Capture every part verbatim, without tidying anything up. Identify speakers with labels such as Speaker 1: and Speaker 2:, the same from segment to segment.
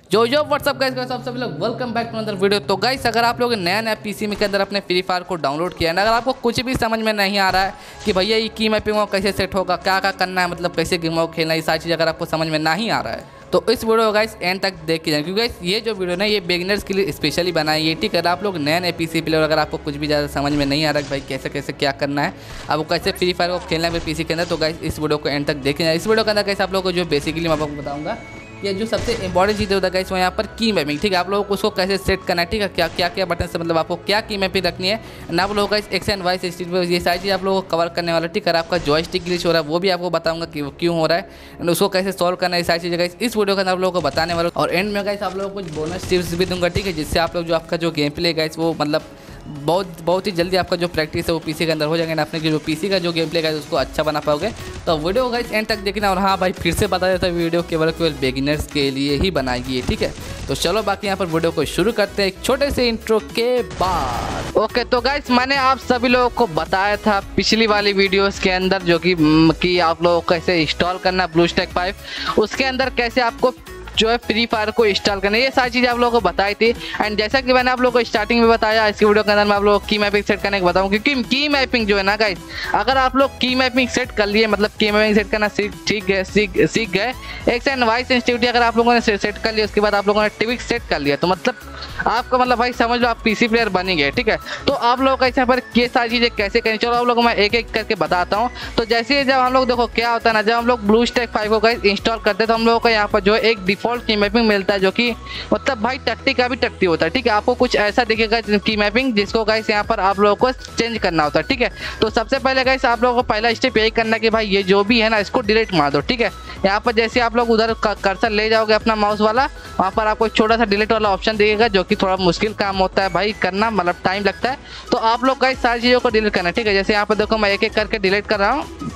Speaker 1: जो जो WhatsApp guys guys आप सभी लोग welcome back to another video. तो गाइस अगर आप लोग नया नया पीसी में के अंदर अपने फ्री फायर को डाउनलोड किया है, अगर आपको कुछ भी समझ में नहीं आ रहा है कि भैया ये की मैपिंग कैसे सेट होगा, क्या क्या करना है, मतलब कैसे गेम खेलना है, ये सारी चीज़ अगर आपको समझ में नहीं आ रहा है तो इस वीडियो गाइस एंड तक देख के जाए, क्योंकि गाइस ये जो वीडियो ना ये बिगिनर्स के लिए स्पेशली बनाई है। ठीक है, आप लोग नए नए पीसी प्लेयर अगर आपको कुछ भी ज़्यादा समझ में नहीं आ रहा है भाई कैसे कैसे क्या करना है, आपको कैसे फ्री फायर को खेलना है पीसी के अंदर, तो गाइस इस वीडियो को एंड तक देखें। इस वीडियो के अंदर गाइस आप लोगों को जो बेसिकली मैं आपको बताऊंगा ये जो सबसे इंपॉर्टेंट चीज़ होता है गाइस वो यहाँ पर की मैपिंग। ठीक है, आप लोगों को उसको कैसे सेट करना है, ठीक है, क्या क्या क्या बटन से मतलब आपको क्या की मैपिंग रखनी है ना, आप लोगों का इस एक्स एंड वाई स्टिक पे ये सारी चीज़ आप लोगों को कवर करने वाला। ठीक है, आपका जॉयस्टिक ग्लिच हो रहा है वो भी आपको बताऊंगा कि वो क्यों हो रहा है, उसको कैसे सॉल्व करना है, सारी चीज़ें गाइस इस वीडियो के अंदर आप लोगों को बताने वाला। और एंड में गाइस आप लोगों को कुछ बोनस टिप्स भी दूंगा, ठीक है, जिससे आप लोग जो आपका जो गेम प्ले गाइस वो मतलब बहुत बहुत ही जल्दी आपका जो प्रैक्टिस है वो पीसी के अंदर हो जाएगा ना, अपने जो पीसी का जो गेम प्ले गाइस उसको अच्छा बना पाओगे। तो वीडियो गाइस एंड तक देखना। और हाँ भाई फिर से बता देता हूँ वीडियो केवल केवल बिगिनर्स के लिए ही बनाई गई है। ठीक है, तो चलो बाकी यहाँ पर वीडियो को शुरू करते हैं एक छोटे से इंट्रो के बाद। ओके तो गाइस मैंने आप सभी लोगों को बताया था पिछली वाली वीडियोस के अंदर जो कि कि आप लोगों को कैसे इंस्टॉल करना ब्लूस्टैक फाइव, उसके अंदर कैसे आपको जो है फ्री फायर को इंस्टॉल करना है, ये सारी चीज़ें आप लोगों को बताई थी। एंड जैसा कि मैंने आप लोगों को स्टार्टिंग में बताया, इसकी वीडियो के अंदर मैं आप लोगों को की मैपिंग सेट करने को बताऊँ, क्योंकि की मैपिंग जो है ना गाइस, अगर आप लोग की मैपिंग सेट कर लिए, मतलब की मैपिंग सेट करना सीख ठीक है सीख सीख गए, एक्स एंड वाई सेंसिटिविटी अगर आप लोगों ने सेट कर लिया, उसके बाद आप लोगों ने टिविक सेट कर लिया, तो मतलब आपका मतलब भाई समझ लो आप पीसी प्लेयर बन गए। ठीक है, तो आप लोगों का यहाँ पर ये सारी चीज़ें कैसे करें, चलो आप लोगों को मैं एक एक करके बताता हूँ। तो जैसे जब हम लोग देखो क्या होता है ना, जब हम लोग ब्लूस्टैक फाइव को गाइस इंस्टॉल करते हैं तो हम लोगों को यहाँ पर जो एक डिफॉल्ट की मैपिंग मिलता है, जो कि मतलब भाई टट्टी का भी टट्टी होता है। ठीक है, आपको कुछ ऐसा दिखेगा की मैपिंग जिसको गाइस यहाँ पर आप लोगों को चेंज करना होता है। ठीक है, तो सबसे पहले गाइस आप लोगों को पहला स्टेप यही करना कि भाई ये जो भी है ना इसको डिलीट मार दो। ठीक है, यहाँ पर जैसे आप लोग उधर कर्सर ले जाओगे अपना माउस वाला, वहाँ पर आपको छोटा सा डिलीट वाला ऑप्शन दिखेगा, जो कि थोड़ा मुश्किल काम होता है भाई करना, मतलब टाइम लगता है। तो आप लोग गाइस सारी चीज़ों को डिलीट करना है। ठीक है, जैसे यहाँ पर देखो मैं एक एक करके डिलीट कर रहा हूँ,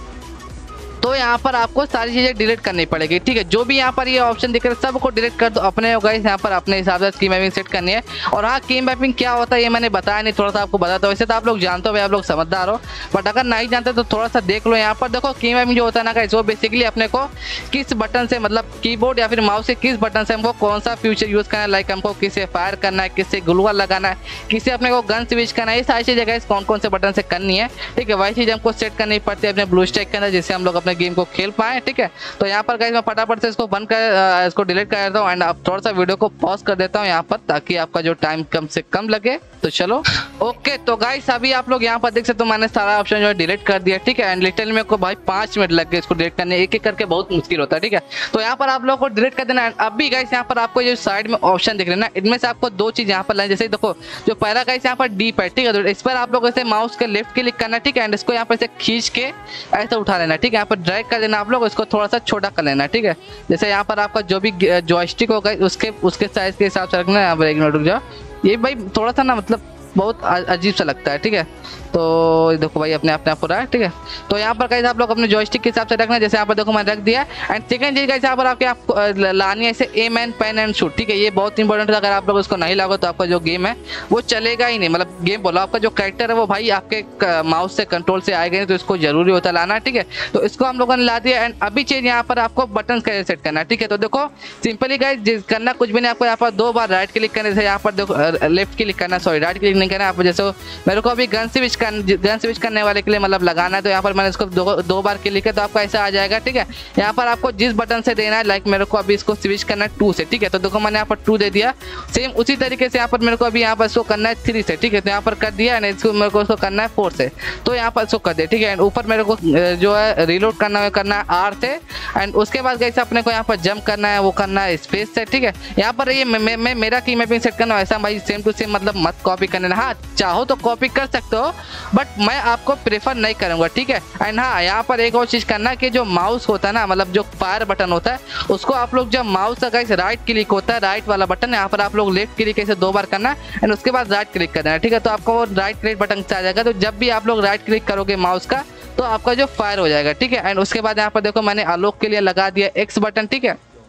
Speaker 1: तो यहाँ पर आपको सारी चीज़ें डिलीट करनी पड़ेगी। ठीक है, जो भी यहाँ पर ये यह ऑप्शन दिख रहा है सबको डिलीट कर दो अपने गाइस, यहाँ पर अपने हिसाब से की मैपिंग सेट करनी है। और हाँ, की मैपिंग क्या होता है ये मैंने बताया नहीं, थोड़ा सा आपको बताता हूँ। वैसे तो आप लोग जानते हो भाई, आप लोग समझदार हो, बट अगर नहीं जानते तो थोड़ा सा देख लो। यहाँ पर देखो की मैपिंग जो होता है ना गाइस, वो बेसिकली अपने को किस बटन से, मतलब कीबोर्ड या फिर माउस से किस बटन से हमको कौन सा फ्यूचर यूज़ करना है, लाइक हमको किससे फायर करना है, किससे ग्लूवाल लगाना है, किससे अपने को गन स्विच करना है, ये सारी चीज़ें गाइस कौन कौन से बटन से करनी है। ठीक है, वही चीज़ हमको सेट करनी पड़ती है अपने ब्लूस्टैक के अंदर, जिससे हम लोग अपने गेम को खेल पाए। ठीक है, तो यहाँ पर गाइस मैं फटाफट से इसको बंद कर इसको डिलीट कर देता हूँ एंड अब थोड़ा सा वीडियो को पॉज कर देता हूँ यहाँ पर, ताकि आपका जो टाइम कम से कम लगे। तो चलो ओके तो गाइस अभी आप लोग यहाँ पर देख सकते हो मैंने सारा ऑप्शन जो है डिलीट कर दिया। ठीक है, एंड लिटिल में को भाई पाँच मिनट लग गए इसको डिलीट करने, एक एक करके बहुत मुश्किल होता है। ठीक है, तो यहाँ पर आप लोग को डिलीट कर देना है। अभी गाइस यहाँ पर आपको जो साइड में ऑप्शन दिख रहे हैं ना, इनमें से आपको दो चीज़ यहाँ पर लाइन, जैसे देखो जो पहला गाइस यहाँ पर डीप है। ठीक है, तो इस पर आप लोग ऐसे माउस के लेफ्ट क्लिक करना है। ठीक है, एंड इसको यहाँ पर से खींच के ऐसे उठा लेना। ठीक है, यहाँ पर ड्रैग कर देना आप लोग, इसको थोड़ा सा छोटा कर लेना। ठीक है, जैसे यहाँ पर आपका जो भी जॉयस्टिक होगा उसके उसके साइज के हिसाब से रखना है। यहाँ पर एक मिनट रुक जाओ, ये भाई थोड़ा सा ना मतलब बहुत अजीब सा लगता है। ठीक है, तो देखो भाई अपने अपने आप हो रहा है। ठीक है, तो यहाँ पर गाइस आप लोग अपने जॉयस्टिक के हिसाब से रखना है, जैसे यहाँ पर देखो मैंने रख दिया। एंड सेकंड चीज गाइस यहाँ पर आपके आपको लानी है ऐसे aim and pen and shoot. ठीक है, ये बहुत इंपॉर्टेंट है, अगर आप लोग उसको नहीं लागो तो आपका जो गेम है वो चलेगा ही नहीं, मतलब गेम बोलो आपका जो कैरेक्टर है वो भाई आपके माउस से कंट्रोल से आएगा नहीं, तो इसको जरूरी होता है लाना। ठीक है, तो इसको हम लोगों ने ला दिया। एंड अभी चीज यहाँ पर आपको बटन कैसे सेट करना है। ठीक है, तो देखो सिंपली गाइस करना कुछ भी नहीं, आपको यहाँ पर दो बार राइट क्लिक करने से, यहाँ पर देखो लेफ्ट क्लिक करना, सॉरी राइट क्लिक नहीं करना। आप जैसे मेरे को अभी गन स्विच कर गन स्विच करने वाले के लिए मतलब लगाना है, तो यहाँ पर मैंने इसको दो, दो बार क्लिक किया तो आपको ऐसा आ जाएगा। ठीक है, यहाँ पर आपको जिस बटन से देना है, लाइक मेरे को अभी इसको स्विच करना है टू से। ठीक है, तो देखो मैंने यहाँ पर टू दे दिया। सेम उसी तरीके से यहाँ पर मेरे को अभी यहाँ पर इसको करना है थ्री से। ठीक है, तो यहाँ पर कर दिया, इसको मेरे को इसको करना है फोर से, तो यहाँ पर इसको कर दिया। ठीक है, एंड ऊपर मेरे को जो है रिलोड करना है करना है आर से। एंड उसके बाद कैसे अपने को यहाँ पर जंप करना है, वो करना है स्पेस से। ठीक है, यहाँ पर ये मैं मेरा की मैपिंग सेट करना ऐसा भाई सेम टू सेम, मतलब मत कॉपी करना। हाँ चाहो तो कॉपी कर सकते हो, बट मैं आपको प्रेफर नहीं करूंगा। ठीक है, एंड हाँ यहाँ पर एक और चीज करना कि जो माउस होता है ना, मतलब जो फायर बटन होता है, उसको आप लोग जब माउस का गाइस राइट क्लिक होता है, राइट वाला बटन यहाँ पर आप लोग लेफ्ट क्लिक ऐसे दो बार करना एंड उसके बाद राइट क्लिक करना है। ठीक है, तो आपको वो राइट क्लिक बटन से आ जाएगा, तो जब भी आप लोग राइट क्लिक करोगे माउस का तो आपका जो फायर हो जाएगा। ठीक है, एंड उसके बाद यहाँ पर देखो मैंने आलोक के लिए लगा दिया एक्स बटन। ठीक है,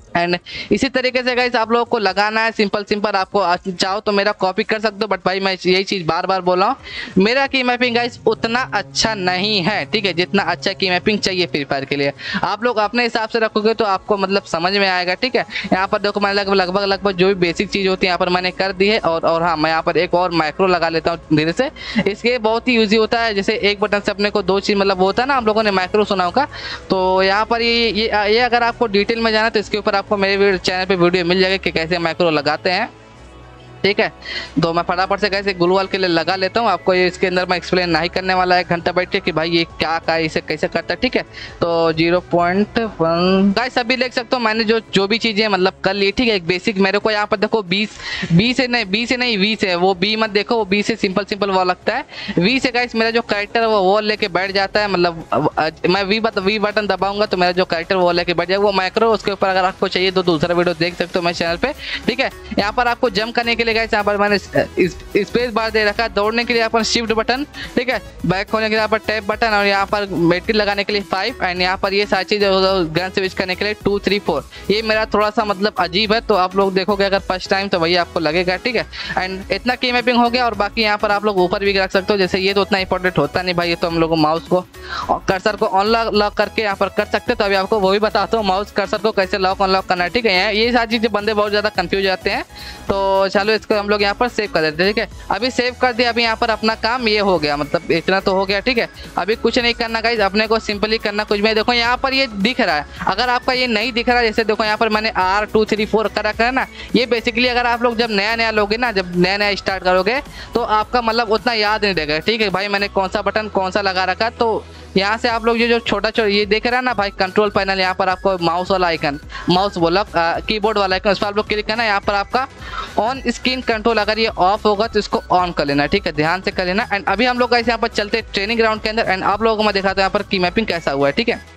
Speaker 1: एंड इसी तरीके से गाइस आप लोगों को लगाना है सिंपल सिंपल। आपको चाहो तो मेरा कॉपी कर सकते हो, बट भाई मैं यही चीज़ बार बार बोल रहा हूँ, मेरा की मैपिंग गाइस उतना अच्छा नहीं है, ठीक है, जितना अच्छा की मैपिंग चाहिए फ्री फायर के लिए। आप लोग अपने हिसाब से रखोगे तो आपको मतलब समझ में आएगा, ठीक है। यहाँ पर देखो मैंने लगभग लगभग लगभग जो भी बेसिक चीज़ होती है यहाँ पर मैंने कर दी है। और और हाँ, मैं यहाँ पर एक और माइक्रो लगा लेता हूँ धीरे से, इसके बहुत ही यूजी होता है। जैसे एक बटन से अपने को दो चीज़ मतलब होता है ना, आप लोगों ने माइक्रो सुना होगा। तो यहाँ पर ये ये ये अगर आपको डिटेल में जाना तो इसके ऊपर आपको मेरे चैनल पे वीडियो मिल जाएगा कि कैसे माइक्रो लगाते हैं, ठीक है। तो मैं फटाफट से कैसे ग्लू वाल के लिए लगा लेता हूँ। आपको ये इसके अंदर मैं एक्सप्लेन नहीं करने वाला एक घंटा बैठ के कि भाई ये क्या क्या इसे कैसे करता है, ठीक है। तो जीरो पॉइंट वन गाइस अभी देख सकते हो मैंने जो जो भी चीज़ें मतलब कर ली, ठीक है। एक बेसिक मेरे को यहाँ पर देखो बीस बी से नहीं बी से नहीं वी से, वो बी मत देखो, वो बी से सिंपल सिंपल वो लगता है। वी से गाइस मेरा जो कैरेक्टर है वो वॉल लेके बैठ जाता है, मतलब मैं वी बट वी बटन दबाऊंगा तो मेरा जो कैरेक्टर वॉल लेके बैठ जाएगा। वो माइक्रो उसके ऊपर अगर आपको चाहिए तो दूसरा वीडियो देख सकते हो मेरे चैनल पे, ठीक है। यहाँ पर आपको जंप करने के लिए गाइस यहाँ पर मैंने स्पेस बार दे रखा है, दौड़ने के लिए यहाँ पर शिफ्ट बटन, ठीक है, बैक होने के लिए यहाँ पर टैप बटन, और यहाँ पर बैटरी लगाने के लिए फाइव, एंड यहाँ पर ये सारी चीज़ें गन स्विच करने के लिए टू थ्री फोर। ये मेरा थोड़ा सा मतलब अजीब है, तो आप लोग देखोगे अगर फर्स्ट टाइम तो वही आपको लगेगा, ठीक है। एंड इतना की मैपिंग हो गया। और बाकी यहाँ पर आप लोग ऊपर भी रख सकते हो, जैसे ये तो उतना इंपॉर्टेंट होता नहीं भाई, ये तो हम लोग माउस को कर्सर को ऑन लॉक करके यहाँ पर कर सकते हैं। तो अभी आपको वो भी बताता हूँ माउस कर्सर को कैसे लॉक अनलॉक करना है, ठीक है। ये सारी चीज़ें बंदे बहुत ज़्यादा कंफ्यूज जाते हैं, तो चलो इसको हम लोग यहाँ पर सेव कर देते हैं, ठीक है। अभी सेव कर दिया, अभी यहाँ पर अपना काम ये हो गया, मतलब इतना तो हो गया, ठीक है। अभी कुछ नहीं करना गाइस, अपने को सिंपली करना कुछ भी। देखो यहाँ पर ये दिख रहा है, अगर आपका ये नहीं दिख रहा है, जैसे देखो यहाँ पर मैंने आर टू थ्री फोर कर रखा है ना, ये बेसिकली अगर आप लोग जब नया नया लोगे ना, जब नया नया स्टार्ट करोगे तो आपका मतलब उतना याद नहीं रहेगा, ठीक है भाई। मैंने कौन सा बटन कौन सा लगा रखा, तो यहाँ से आप लोग ये जो छोटा छोटा ये देख रहे हैं ना भाई कंट्रोल पैनल, यहाँ पर आपको माउस वाला आइकन, माउस बोला कीबोर्ड वाला आइकन, उस पर आप लोग क्लिक करना। यहाँ पर आपका ऑन स्क्रीन कंट्रोल अगर ये ऑफ होगा तो इसको ऑन कर लेना, ठीक है, ध्यान से कर लेना। एंड अभी हम लोग गाइस यहाँ पर चलते ट्रेनिंग ग्राउंड के अंदर, एंड आप लोगों को मैं दिखाता हूँ यहाँ पर की मैपिंग कैसा हुआ है, ठीक है।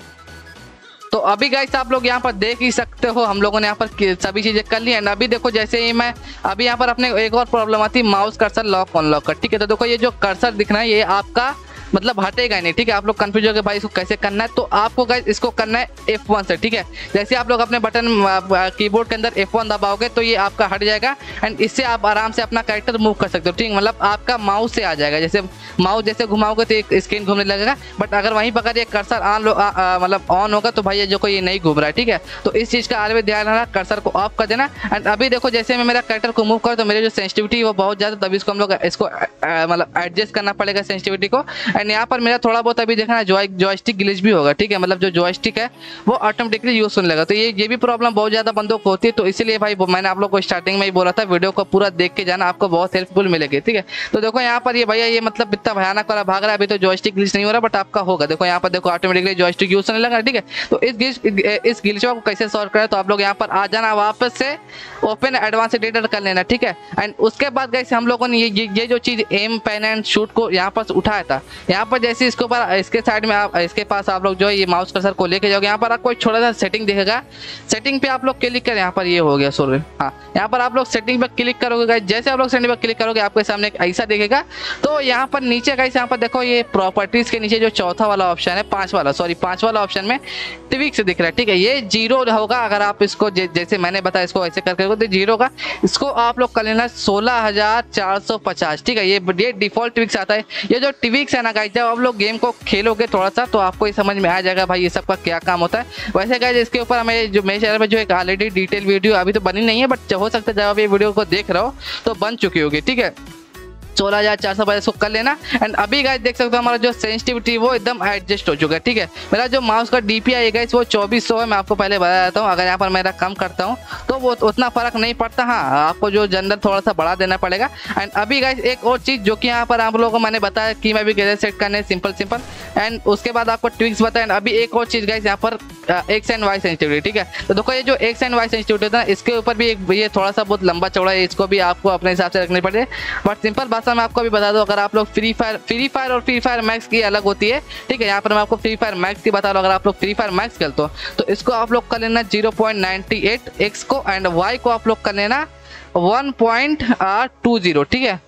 Speaker 1: तो अभी गाइस आप लोग यहाँ पर देख ही सकते हो हम लोगों ने यहाँ पर सभी चीज़ें कर ली। एंड अभी देखो जैसे ही मैं अभी यहाँ पर अपने एक और प्रॉब्लम आती है माउस कर्सर लॉक अनलॉक कर, ठीक है। तो देखो ये जो कर्सर दिख रहा है ये आपका मतलब हटेगा नहीं, ठीक है। आप लोग कंफ्यूज हो गए भाई इसको कैसे करना है, तो आपको गाइस इसको करना है एफ वन से, ठीक है। जैसे आप लोग अपने बटन कीबोर्ड के अंदर एफ वन दबाओगे तो ये आपका हट जाएगा, एंड इससे आप आराम से अपना कैरेक्टर मूव कर सकते हो, ठीक, मतलब आपका माउस से आ जाएगा। जैसे माउस जैसे घुमाओगे तो एक स्क्रीन घूमने लगेगा, बट अगर वहीं पर अगर ये कर्सर ऑन मतलब ऑन होगा तो भाई ये जो कोई ये नहीं घूम रहा है, ठीक है। तो इस चीज़ का अलग ध्यान रखना, कर्सर को ऑफ कर देना। एंड अभी देखो जैसे मैं मेरा कैरेक्टर को मूव करूँ तो मेरी जो सेंसिटिविटी वो बहुत ज़्यादा, तभी इसको हम लोग इसको मतलब एडजस्ट करना पड़ेगा सेंसिटिविटी को। एंड यहाँ पर मेरा थोड़ा बहुत अभी देखना जॉय जॉयस्टिक ग्लिच भी होगा, ठीक है, मतलब जो जॉयस्टिक है वो ऑटोमेटिकली यूज होने लगा। तो ये ये भी प्रॉब्लम बहुत ज़्यादा बंदों को होती है, तो इसीलिए भाई मैंने आप लोग को स्टार्टिंग में ही बोला था वीडियो को पूरा देख के जाना, आपको बहुत हेल्पफुल मिलेगी, ठीक है। तो देखो यहाँ पर ये भैया ये मतलब इतना भयानक वाला भाग रहा है, अभी तो जॉयस्टिक ग्लिच नहीं हो रहा, बट आपका होगा। देखो यहाँ पर देखो ऑटोमेटिकली जॉयस्टिक यूज होने लगा, ठीक है। तो इस ग्लिच इस ग्लिच को कैसे सॉल्व करें, तो आप लोग यहाँ पर आ जाना, वापस से ओपन एडवांस एडिटर कर लेना, ठीक है। एंड उसके बाद गाइस हम लोगों ने ये ये जो चीज़ एम पेन एंड शूट को यहाँ पर उठाया था, यहाँ पर जैसे इसके ऊपर इसके साइड में आप इसके पास आप लोग जो है ये माउस कर्सर को लेके जाओगे, यहाँ पर आपको एक छोटा सा सेटिंग दिखेगा, सेटिंग पे आप लोग क्लिक करें। यहाँ पर ये हो गया सॉरी, हाँ, यहाँ पर आप लोग सेटिंग पे क्लिक करोगे गाइस, जैसे आप लोग सेटिंग पे क्लिक करोगे आपके सामने एक ऐसा दिखेगा। तो यहाँ पर नीचे गाइस यहाँ पर देखो ये प्रॉपर्टीज के नीचे जो चौथा वाला ऑप्शन है, पांच वाला सॉरी पांच वाला ऑप्शन में ट्विक्स दिख रहा है, ठीक है। ये जीरो होगा अगर आप इसको जैसे मैंने बताया इसको ऐसे करके तो जीरो होगा, इसको आप लोग कर लेना सोलह हजार चार सौ पचास, ठीक है। ये ये डिफॉल्ट ट्विक्स आता है। ये जो ट्विक्स है ना गाइस, जब आप लोग गेम को खेलोगे थोड़ा सा तो आपको ये समझ में आ जाएगा भाई ये सब का क्या काम होता है। वैसे गाइस इसके ऊपर हमें जो मेरे चैनल में जो एक ऑलरेडी डिटेल वीडियो अभी तो बनी नहीं है, बट हो सकता है जब आप ये वीडियो को देख रहे हो तो बन चुकी होगी, ठीक है। सोलह हजार चार सौ पचास को कर लेना। एंड अभी गाइस देख सकते हो हमारा जो सेंसिटिविटी वो एकदम एडजस्ट हो चुका है, ठीक है। मेरा जो माउस का डीपीआई है गाइस वो चौबीस सौ है, मैं आपको पहले बता देता हूँ। अगर यहाँ पर मेरा कम करता हूँ तो वो उतना फर्क नहीं पड़ता, हाँ आपको जो जनरल थोड़ा सा बढ़ा देना पड़ेगा। एंड अभी गाइस एक और चीज़ जो कि यहाँ पर आप लोगों को मैंने बताया कि मैं भी कैसे सेट करने सिंपल सिंपल, एंड उसके बाद आपको ट्विक्स बताया। एंड अभी एक और चीज़ गाइस यहाँ पर एक्स एंड वाई सेंसिटिविटी, ठीक है। तो देखो ये जो एक्स एंड वाई सेंसिटिविटी होता है इसके ऊपर भी एक ये थोड़ा सा बहुत लंबा चौड़ा है, इसको भी आपको अपने हिसाब से रखनी पड़े। बट सिंपल भाषा में आपको भी बता दो, अगर आप लोग फ्री फायर फ्री फायर और फ्री फायर मैक्स की अलग होती है, ठीक है। यहाँ पर मैं आपको फ्री फायर मैक्स की बता रहा हूँ। अगर आप लोग फ्री फायर मैक्स खेलते हो तो इसको आप लोग कर लेना zero point ninety eight X को, एंड वाई को आप लोग कर लेना वन पॉइंट टू जीरो, ठीक है।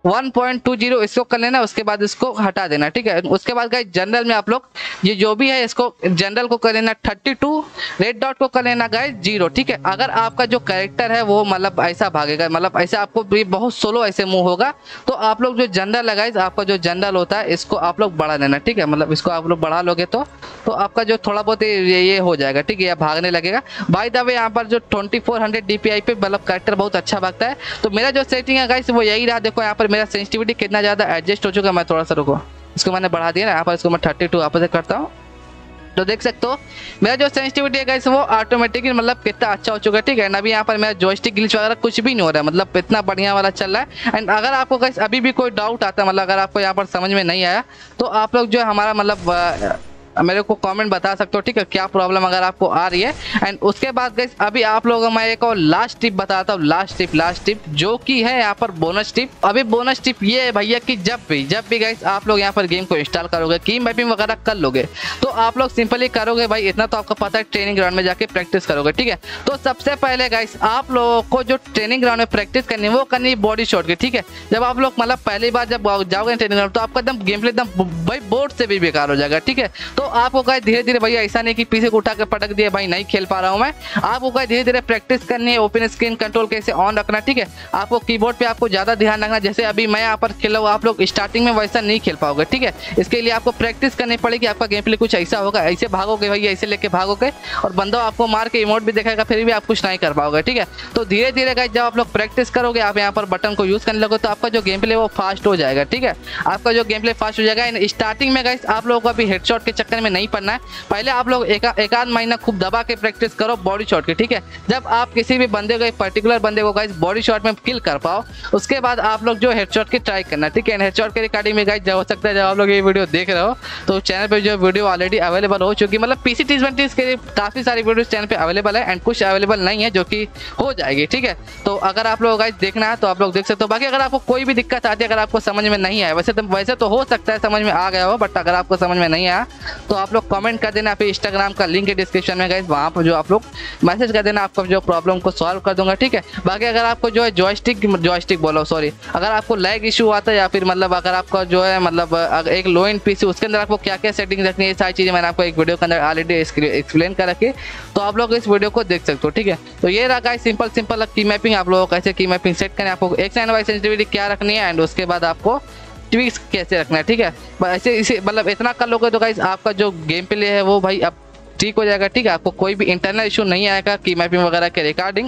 Speaker 1: वन पॉइंट टू जीरो इसको कर लेना, उसके बाद इसको हटा देना, ठीक है। उसके बाद गाइस जनरल में आप लोग ये जो भी है इसको जनरल को कर लेना थर्टी टू, रेड डॉट को कर लेना गाइस जीरो, ठीक है। अगर आपका जो कैरेक्टर है वो मतलब ऐसा भागेगा, मतलब ऐसे आपको भी बहुत स्लो ऐसे मूव होगा, तो आप लोग जो जनरल है गाइस, आपका जो जनरल होता है इसको आप लोग बढ़ा लेना, ठीक है। मतलब इसको आप लोग बढ़ा लोगे तो तो आपका जो थोड़ा बहुत ये ये हो जाएगा, ठीक है, या भागने लगेगा। बाय द वे यहाँ पर जो ट्वेंटी फोर हंड्रेड डीपीआई पे मतलब कैरेक्टर बहुत अच्छा भागता है। तो मेरा जो सेटिंग है गाइस वो यही रहा। देखो यहाँ पर मेरा सेंसिटिविटी कितना ज़्यादा एडजस्ट हो चुका है। मैं थोड़ा सा रुको, इसको मैंने बढ़ा दिया ना, यहाँ पर इसको मैं थर्टी टू आपस से करता हूँ, तो देख सकते हो मेरा जो सेंसिटिविटी है गाइस वो ऑटोमेटिकली मतलब कितना अच्छा हो चुका है, ठीक है। अभी यहाँ पर मेरा जॉयस्टिक ग्लिच वगैरह कुछ भी नहीं हो रहा है, मतलब इतना बढ़िया वाला चल रहा है। एंड अगर आपको गाइस अभी भी कोई डाउट आता है, मतलब अगर आपको यहाँ पर समझ में नहीं आया, तो आप लोग जो है हमारा मतलब मेरे को कमेंट बता सकते हो, ठीक है, क्या प्रॉब्लम अगर आपको आ रही है। एंड उसके बाद गाइस अभी आप लोगों को मैं एक और लास्ट टिप बताता हूँ, लास्ट टिप लास्ट टिप जो कि है यहाँ पर बोनस टिप। अभी बोनस टिप ये है भैया कि जब भी जब भी गाइस आप लोग यहाँ पर गेम को इंस्टॉल करोगे, की मैपिंग वगैरह कर लोगे, तो आप लोग सिंपली करोगे भाई, इतना तो आपको पता है, ट्रेनिंग ग्राउंड में जाके प्रैक्टिस करोगे, ठीक है। तो सबसे पहले गाइस आप लोगों को जो ट्रेनिंग ग्राउंड में प्रैक्टिस करनी है वो करनी है बॉडी शॉट की, ठीक है। जब आप लोग मतलब पहली बार जब जाओगे ट्रेनिंग ग्राउंड, तो आपका एकदम गेम प्ले एकदम भाई बोर्ड से भी बेकार हो जाएगा, ठीक है। तो आपको गाइस धीरे धीरे भैया ऐसा नहीं कि पीछे को उठा के पटक दिया भाई नहीं खेल पा रहा हूं मैं, आपको गाइस धीरे धीरे प्रैक्टिस करनी है। ओपन स्क्रीन कंट्रोल कैसे ऑन रखना, ठीक है। आपको कीबोर्ड पे आपको ज्यादा ध्यान रखना, जैसे अभी मैं यहाँ पर खेल रहा हूँ, आप लोग स्टार्टिंग में वैसा नहीं खेल पाओगे, ठीक है। इसके लिए आपको प्रैक्टिस करनी पड़ेगी। आपका गेम प्ले कुछ ऐसा होगा, ऐसे भागोगे भैया, ऐसे लेके भागोगे और बंदा आपको मार के इमोट भी दिखाएगा, फिर भी आप कुछ नहीं कर पाओगे, ठीक है। तो धीरे धीरे गाइस जब आप लोग प्रैक्टिस करोगे, आप यहाँ पर बटन को यूज करने लगो, तो आपका जो गेम प्ले वो फास्ट हो जाएगा, ठीक है। आपका जो गेम प्ले फास्ट हो जाएगा। स्टार्टिंग में गाइस आप लोगों को अभी हेडशॉट के चक्कर में नहीं पड़ना है, पहले आप लोग एक एक आध महीना खूब दबा के प्रैक्टिस करो बॉडी शॉट की, ठीक है। जब आप किसी भी बंदे को, एक पर्टिकुलर बंदे को गाइस बॉडी शॉट में किल कर पाओ, उसके बाद आप लोग जो हेडशॉट की ट्राई करना, ठीक है। हेडशॉट के रिकॉर्डिंग में गाइस हो सकता है जब आप लोग ये वीडियो देख रहे हो तो चैनल पे जो वीडियो ऑलरेडी अवेलेबल हो चुकी, मतलब पीसी टी ट्वेंटी के लिए काफी सारी वीडियो चैनल पे अवेलेबल है, एंड कुछ अवेलेबल नहीं है जो कि हो जाएगी, ठीक है। तो अगर आप लोग गाइस देखना है तो आप लोग देख सकते हो। बाकी अगर आपको कोई भी दिक्कत आती है, अगर आपको समझ में नहीं आया, वैसे तो वैसे तो हो सकता है समझ में आ गया हो, बट अगर आपको समझ में नहीं आया तो आप लोग कमेंट कर देना। फिर इंस्टाग्राम का लिंक है डिस्क्रिप्शन में गाइस, वहाँ पर जो आप लोग मैसेज कर देना, आपका जो प्रॉब्लम को सॉल्व कर दूंगा, ठीक है। बाकी अगर आपको जो है जॉयस्टिक जॉयस्टिक बोलो सॉरी अगर आपको लैग इशू आता है, या फिर मतलब अगर आपका जो है मतलब एक लो एंड पीसी, उसके अंदर आपको क्या क्या सेटिंग रखनी है, ये सारी चीज़ें मैंने आपको एक वीडियो के अंदर ऑलरेडी एक्सप्लेन कर रखी है, तो आप लोग इस वीडियो को देख सकते हो, ठीक है। तो ये रहा गाइस सिंपल सिंपल की मैपिंग, आप लोगों को कैसे की मैपिंग सेट करें, आपको एक्स एंड वाई सेंसिटिविटी क्या रखनी है, एंड उसके बाद आपको ट्विक्स कैसे रखना है, ठीक है। ऐसे इसे मतलब इतना कर लोगे तो गाइस आपका जो गेम प्ले है वो भाई अब ठीक हो जाएगा, ठीक है। आपको कोई भी इंटरनल इशू नहीं आएगा की मैपिंग वगैरह के recording.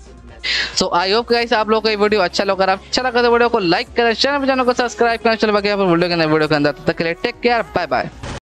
Speaker 1: So I hope guys आप लोगों को ये वीडियो अच्छा लगा, अगर अच्छा लगा तो वीडियो को लाइक करें, चैनल पर चैनल को सब्सक्राइब करें। चलो बाकी वीडियो के अंदर वीडियो के अंदर तब तक के लिए टेक केयर, बाय बाय।